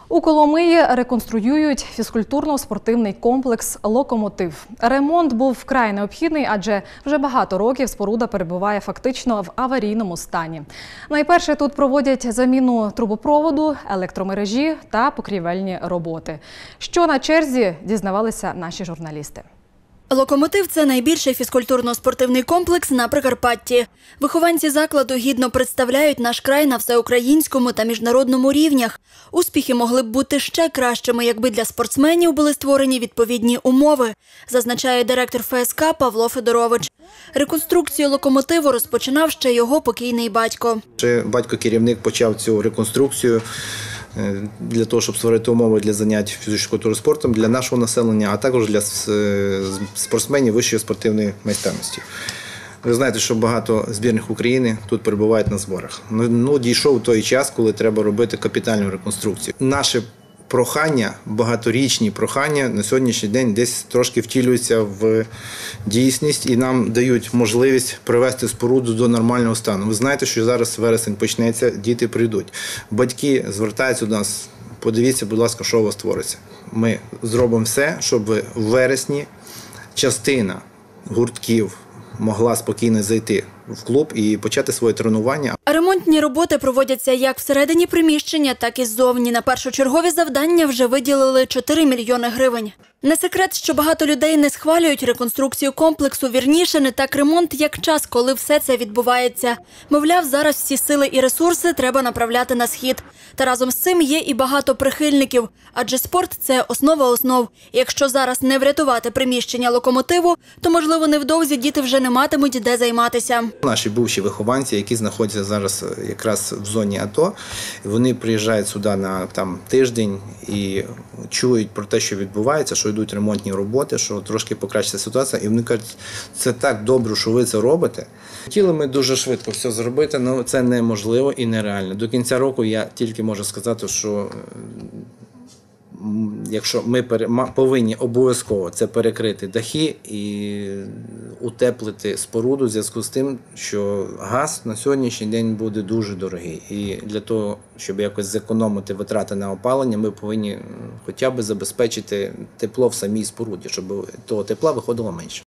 У Коломиї реконструюють фізкультурно-спортивний комплекс «Локомотив». Ремонт був вкрай необхідний, адже вже багато років споруда перебуває фактично в аварійному стані. Найперше тут проводять заміну трубопроводу, електромережі та покрівельні роботи. Що на черзі, дізнавалися наші журналісти. «Локомотив» – це найбільший фізкультурно-спортивний комплекс на Прикарпатті. Вихованці закладу гідно представляють наш край на всеукраїнському та міжнародному рівнях. Успіхи могли б бути ще кращими, якби для спортсменів були створені відповідні умови, зазначає директор ФСК Павло Федорович. Реконструкцію «Локомотиву» розпочинав ще його покійний батько. Батько-керівник почав цю реконструкцію для того, щоб створити умови для занять фізичною культурою спортом для нашого населення, а також для спортсменів вищої спортивної майстерності. Ви знаєте, що багато збірних України тут перебувають на зборах. Дійшов той час, коли треба робити капітальну реконструкцію. Наше прохання, багаторічні прохання на сьогоднішній день десь трошки втілюються в дійсність і нам дають можливість привести споруду до нормального стану. Ви знаєте, що зараз вересень почнеться, діти прийдуть. Батьки звертаються до нас, подивіться, будь ласка, що у вас твориться. Ми зробимо все, щоб в вересні частина гуртків могла спокійно зайти в клуб і почати своє тренування. Ремонтні роботи проводяться як всередині приміщення, так і ззовні. На першочергові завдання вже виділили 4 мільйони гривень. Не секрет, що багато людей не схвалюють реконструкцію комплексу, вірніше, не так ремонт, як час, коли все це відбувається. Мовляв, зараз всі сили і ресурси треба направляти на схід. Та разом з цим є і багато прихильників, адже спорт – це основа основ. І якщо зараз не врятувати приміщення «Локомотиву», то, можливо, невдовзі діти вже не матимуть де займатися. Наші бувші вихованці, які знаходяться зараз якраз в зоні АТО, вони приїжджають сюди на тиждень і чують про те, що відбувається, що йдуть ремонтні роботи, що трошки покращиться ситуація. І вони кажуть, це так добре, що ви це робите. Хотіли ми дуже швидко все зробити, але це неможливо і нереально. До кінця року я тільки можу сказати, що якщо ми повинні обов'язково це перекрити дахи і утеплити споруду в зв'язку з тим, що газ на сьогоднішній день буде дуже дорогий. І для того, щоб якось зекономити витрати на опалення, ми повинні хоча б забезпечити тепло в самій споруді, щоб того тепла виходило менше.